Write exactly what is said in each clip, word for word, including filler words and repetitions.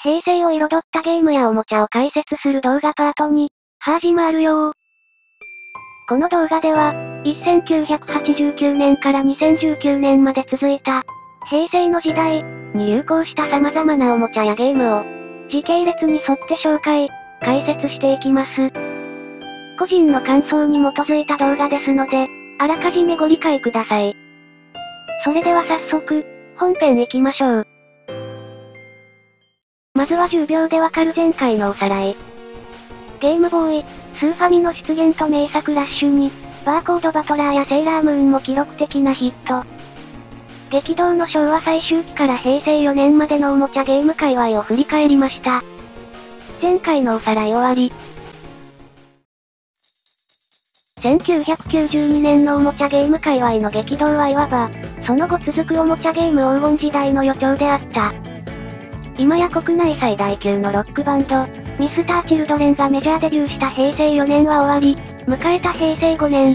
平成を彩ったゲームやおもちゃを解説する動画パートに、始まるよー。この動画では、せんきゅうひゃくはちじゅうきゅうねんからにせんじゅうきゅうねんまで続いた、平成の時代に流行した様々なおもちゃやゲームを、時系列に沿って紹介、解説していきます。個人の感想に基づいた動画ですので、あらかじめご理解ください。それでは早速、本編行きましょう。まずはじゅうびょうでわかる前回のおさらい。ゲームボーイ、スーファミの出現と名作ラッシュに、バーコードバトラーやセーラームーンも記録的なヒット。激動の昭和最終期からへいせいよねんまでのおもちゃゲーム界隈を振り返りました。前回のおさらい終わり。せんきゅうひゃくきゅうじゅうにねんのおもちゃゲーム界隈の激動はいわば、その後続くおもちゃゲーム黄金時代の予兆であった。今や国内最大級のロックバンド、ミスターチルドレンがメジャーデビューしたへいせいよねんは終わり、迎えたへいせいごねん。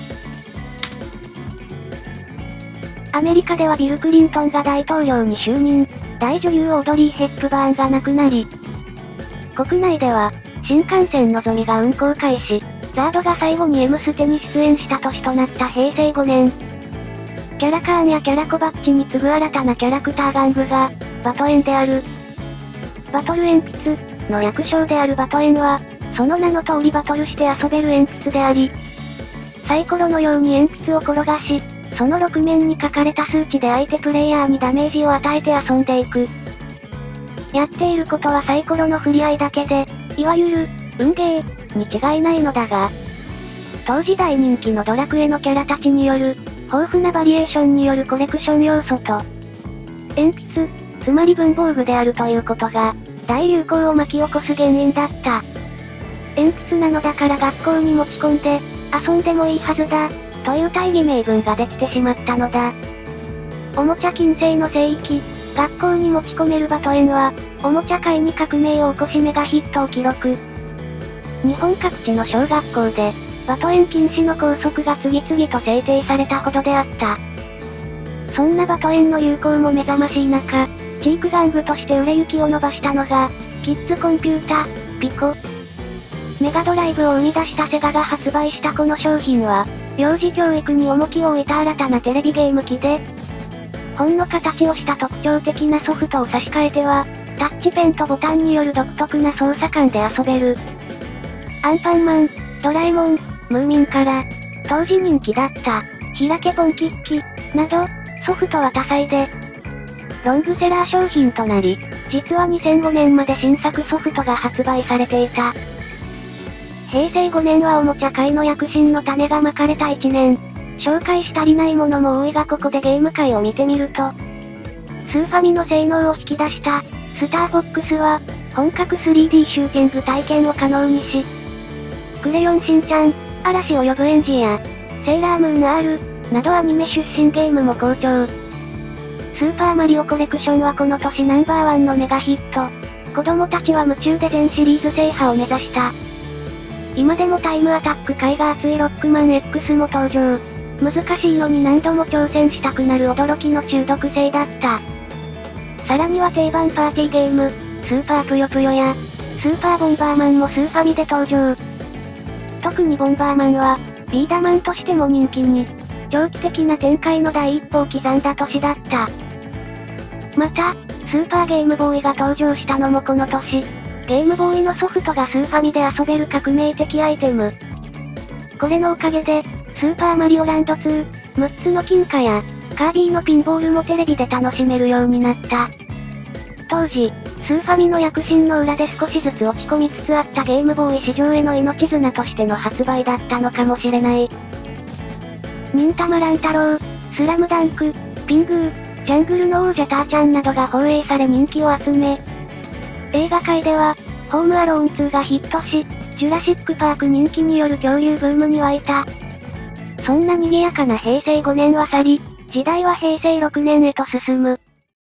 アメリカではビル・クリントンが大統領に就任、大女優オードリー・ヘップバーンが亡くなり、国内では、新幹線のぞみが運行開始、ザードが最後に M ステに出演した年となったへいせいごねん。キャラカーンやキャラコバッチに次ぐ新たなキャラクター玩具が、バトエンである。バトル鉛筆の略称であるバトエンは、その名の通りバトルして遊べる鉛筆であり、サイコロのように鉛筆を転がし、そのろく面に書かれた数値で相手プレイヤーにダメージを与えて遊んでいく。やっていることはサイコロの振り合いだけで、いわゆる、運ゲー、に違いないのだが、当時大人気のドラクエのキャラたちによる、豊富なバリエーションによるコレクション要素と、鉛筆、つまり文房具であるということが、大流行を巻き起こす原因だった。鉛筆なのだから学校に持ち込んで、遊んでもいいはずだ、という大義名分ができてしまったのだ。おもちゃ禁制の聖域、学校に持ち込めるバトエンは、おもちゃ界に革命を起こしメガヒットを記録。日本各地の小学校で、バトエン禁止の校則が次々と制定されたほどであった。そんなバトエンの流行も目覚ましい中、チーク玩具として売れ行きを伸ばしたのが、キッズコンピュータ、ピコ。メガドライブを生み出したセガが発売したこの商品は、幼児教育に重きを置いた新たなテレビゲーム機で、本の形をした特徴的なソフトを差し替えては、タッチペンとボタンによる独特な操作感で遊べる。アンパンマン、ドラえもん、ムーミンから、当時人気だった、ひらけポンキッキ、など、ソフトは多彩で、ロングセラー商品となり、実はにせんごねんまで新作ソフトが発売されていた。へいせいごねんはおもちゃ界の躍進の種がまかれたいちねん。紹介し足りないものも多いがここでゲーム界を見てみると、スーファミの性能を引き出した、スターフォックスは、本格 スリーディー シューティング体験を可能にし、クレヨンしんちゃん、嵐を呼ぶエンジや、セーラームーン アール、などアニメ出身ゲームも好調。スーパーマリオコレクションはこの年ナンバーワンのメガヒット。子供たちは夢中で全シリーズ制覇を目指した。今でもタイムアタック界が熱いロックマン X も登場。難しいのに何度も挑戦したくなる驚きの中毒性だった。さらには定番パーティーゲーム、スーパーぷよぷよや、スーパーボンバーマンもスーファミで登場。特にボンバーマンは、ビーダマンとしても人気に、長期的な展開の第一歩を刻んだ年だった。また、スーパーゲームボーイが登場したのもこの年。ゲームボーイのソフトがスーファミで遊べる革命的アイテム。これのおかげで、スーパーマリオランドツー、むっつの金貨や、カービィのピンボールもテレビで楽しめるようになった。当時、スーファミの躍進の裏で少しずつ落ち込みつつあったゲームボーイ市場への命綱としての発売だったのかもしれない。忍たま乱太郎、スラムダンク、ピングー、ジャングルの王者ターちゃんなどが放映され人気を集め、映画界では、ホームアローンツーがヒットし、ジュラシックパーク人気による恐竜ブームに沸いた。そんな賑やかなへいせいごねんは去り、時代はへいせいろくねんへと進む。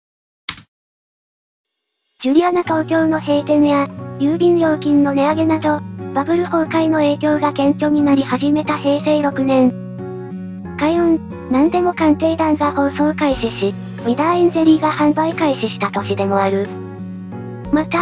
ジュリアナ東京の閉店や、郵便料金の値上げなど、バブル崩壊の影響が顕著になり始めたへいせいろくねん。開運、なんでも鑑定団が放送開始し、ウィダーインゼリーが販売開始した年でもある。また、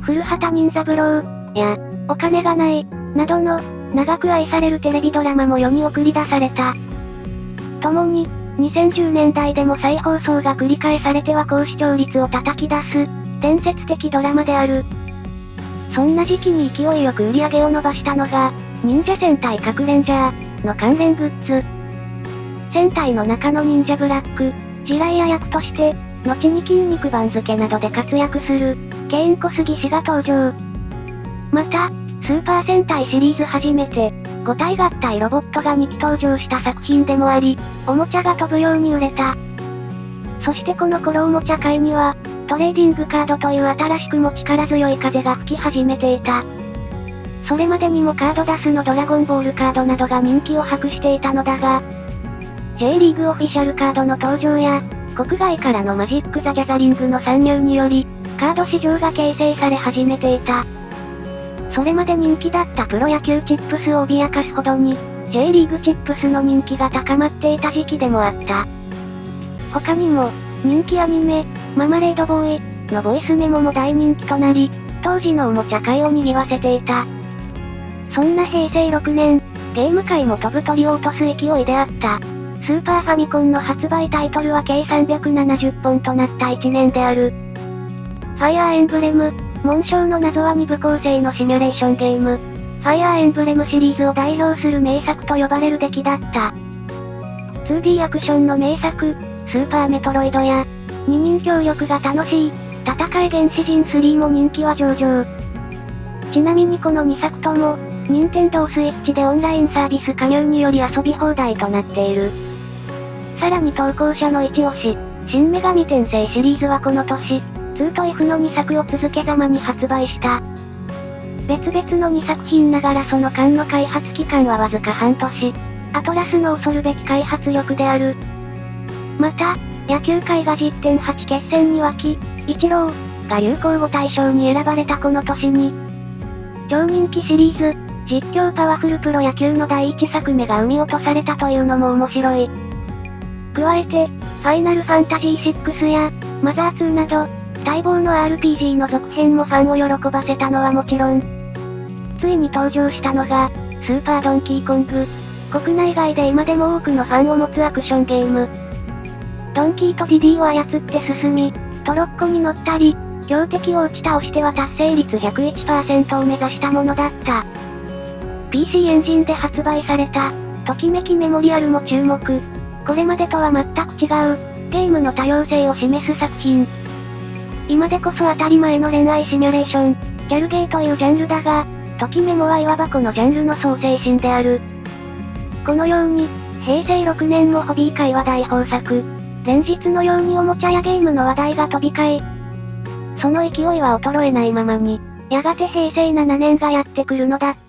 古畑任三郎、や、お金がない、などの、長く愛されるテレビドラマも世に送り出された。共に、にせんじゅうねんだいでも再放送が繰り返されては高視聴率を叩き出す、伝説的ドラマである。そんな時期に勢いよく売り上げを伸ばしたのが、忍者戦隊核レンジャーの関連グッズ。戦隊の中の忍者ブラック、ジライア役として、後に筋肉番付などで活躍する、ケイン小杉氏が登場。また、スーパー戦隊シリーズ初めて、ご体合体ロボットがにき登場した作品でもあり、おもちゃが飛ぶように売れた。そしてこの頃おもちゃ界には、トレーディングカードという新しくも力強い風が吹き始めていた。それまでにもカードダスのドラゴンボールカードなどが人気を博していたのだが、J リーグオフィシャルカードの登場や、国外からのマジック・ザ・ギャザリングの参入により、カード市場が形成され始めていた。それまで人気だったプロ野球チップスを脅かすほどに、J リーグチップスの人気が高まっていた時期でもあった。他にも、人気アニメ、ママレードボーイのボイスメモも大人気となり、当時のおもちゃ界を賑わせていた。そんなへいせいろくねん、ゲーム界も飛ぶ鳥を落とす勢いであった。スーパーファミコンの発売タイトルは計さんびゃくななじゅっぽんとなったいちねんである。ファイアーエンブレム、紋章の謎はに部構成のシミュレーションゲーム。ファイアーエンブレムシリーズを代表する名作と呼ばれる出来だった。ツーディー アクションの名作、スーパーメトロイドや、二人協力が楽しい、戦い原始人スリーも人気は上々。ちなみにこのにさくとも、任天堂スイッチでオンラインサービス加入により遊び放題となっている。さらに投稿者の一押し、新女神転生シリーズはこの年、ツーと F のにさくを続けざまに発売した。別々のにさく品ながらその間の開発期間はわずか半年。アトラスの恐るべき開発力である。また、野球界が じゅってんはち 決戦に沸き、イチローが流行語大賞に選ばれたこの年に、超人気シリーズ、実況パワフルプロ野球のだいいちさくめが生み落とされたというのも面白い。加えて、ファイナルファンタジーシックスや、マザーツーなど、待望の アールピージー の続編もファンを喜ばせたのはもちろん、ついに登場したのが、スーパードンキーコング。国内外で今でも多くのファンを持つアクションゲーム。ドンキーとディディを操って進み、トロッコに乗ったり、強敵を打ち倒しては達成率 ひゃくいちパーセント を目指したものだった。ピーシー エンジンで発売された、ときめきメモリアルも注目。これまでとは全く違う、ゲームの多様性を示す作品。今でこそ当たり前の恋愛シミュレーション、ギャルゲーというジャンルだが、ときメモはいわばこのジャンルの創生神である。このように、へいせいろくねんもホビー界は大豊作。連日のようにおもちゃやゲームの話題が飛び交い、その勢いは衰えないままに、やがてへいせいななねんがやってくるのだった。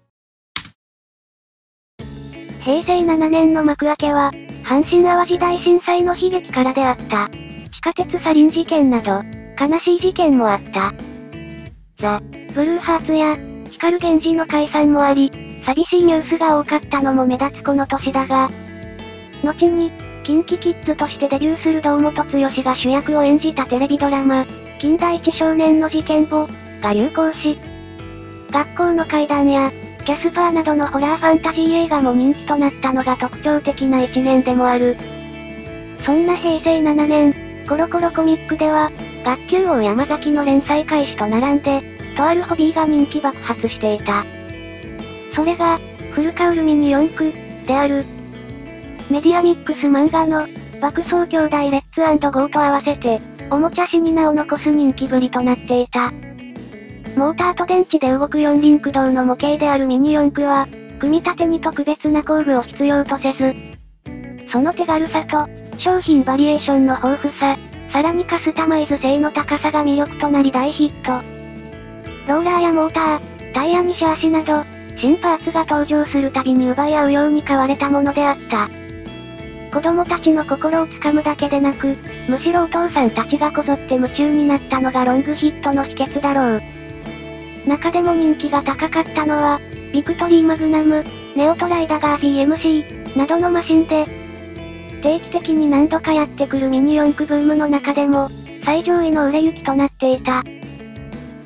へいせいななねんの幕開けは、阪神淡路大震災の悲劇からであった。地下鉄サリン事件など、悲しい事件もあった。ザ・ブルーハーツや、光源氏の解散もあり、寂しいニュースが多かったのも目立つこの年だが、後に、キンキキッズとしてデビューする堂本剛が主役を演じたテレビドラマ、金田一少年の事件簿が流行し、学校の怪談や、キャスパーなどのホラーファンタジー映画も人気となったのが特徴的な一年でもある。そんなへいせいななねん、コロコロコミックでは、学級王山崎の連載開始と並んで、とあるホビーが人気爆発していた。それが、フルカウルミニ四駆、である。メディアミックス漫画の、爆走兄弟レッツ&ゴーと合わせて、おもちゃ史に名を残す人気ぶりとなっていた。モーターと電池で動く四輪駆動の模型であるミニ四駆は、組み立てに特別な工具を必要とせず、その手軽さと、商品バリエーションの豊富さ、さらにカスタマイズ性の高さが魅力となり大ヒット。ローラーやモーター、タイヤにシャーシなど、新パーツが登場するたびに奪い合うように買われたものであった。子供たちの心をつかむだけでなく、むしろお父さんたちがこぞって夢中になったのがロングヒットの秘訣だろう。中でも人気が高かったのは、ビクトリーマグナム、ネオトライダガー ビーエムシー、などのマシンで、定期的に何度かやってくるミニ四駆ブームの中でも、最上位の売れ行きとなっていた。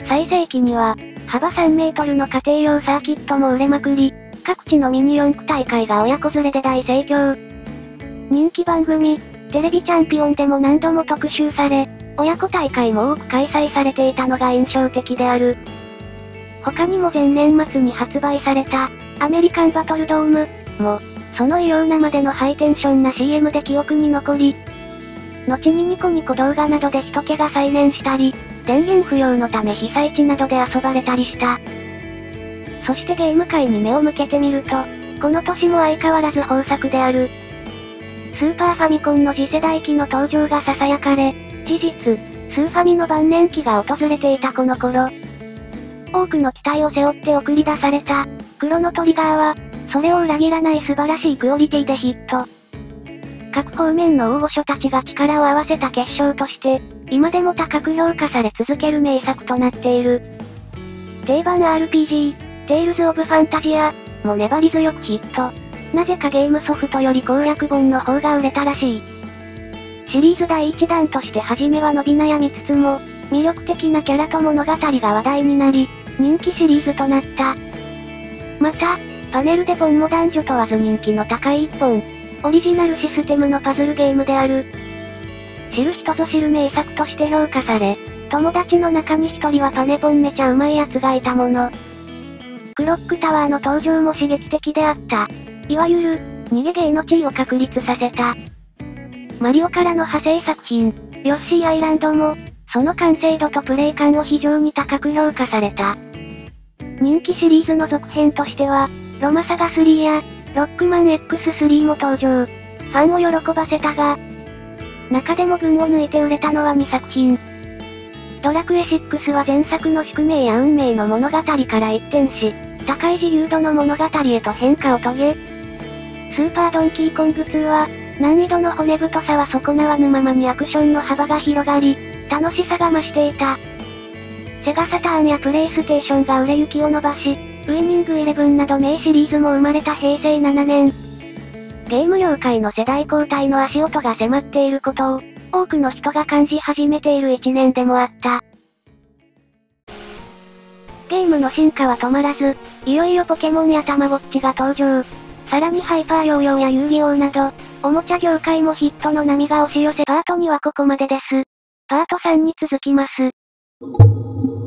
最盛期には、幅さんメートルの家庭用サーキットも売れまくり、各地のミニ四駆大会が親子連れで大盛況。人気番組、テレビチャンピオンでも何度も特集され、親子大会も多く開催されていたのが印象的である。他にも前年末に発売された、アメリカンバトルドームも、その異様なまでのハイテンションな シーエム で記憶に残り、後にニコニコ動画などで人気が再燃したり、電源不要のため被災地などで遊ばれたりした。そしてゲーム界に目を向けてみると、この年も相変わらず豊作である。スーパーファミコンの次世代機の登場が囁かれ、事実、スーファミの晩年期が訪れていたこの頃。多くの期待を背負って送り出された、クロノトリガーは、それを裏切らない素晴らしいクオリティでヒット。各方面の大御所たちが力を合わせた結晶として、今でも高く評価され続ける名作となっている。定番 アールピージー、テイルズ・オブ・ファンタジア、も粘り強くヒット。なぜかゲームソフトより攻略本の方が売れたらしい。シリーズ第一弾として初めは伸び悩みつつも、魅力的なキャラと物語が話題になり、人気シリーズとなった。また、パネルでポンも男女問わず人気の高い一本。オリジナルシステムのパズルゲームである。知る人ぞ知る名作として評価され、友達の中に一人はパネポンめちゃうまいやつがいたもの。クロックタワーの登場も刺激的であった。いわゆる、逃げゲーの地位を確立させた。マリオからの派生作品、ヨッシーアイランドも、その完成度とプレイ感を非常に高く評価された。人気シリーズの続編としては、ロマサガスリーや、ロックマン エックススリー も登場。ファンを喜ばせたが、中でも群を抜いて売れたのはにさく品。ドラクエシックスは前作の宿命や運命の物語から一転し、高い自由度の物語へと変化を遂げ、スーパードンキーコングツーは、難易度の骨太さは損なわぬままにアクションの幅が広がり、楽しさが増していた。セガサターンやプレイステーションが売れ行きを伸ばし、ウイニングイレブンなど名シリーズも生まれたへいせいななねん。ゲーム業界の世代交代の足音が迫っていることを、多くの人が感じ始めているいちねんでもあった。ゲームの進化は止まらず、いよいよポケモンやタマゴッチが登場。さらにハイパーヨーヨーや遊戯王など、おもちゃ業界もヒットの波が押し寄せパートにはここまでです。パートさんに続きます。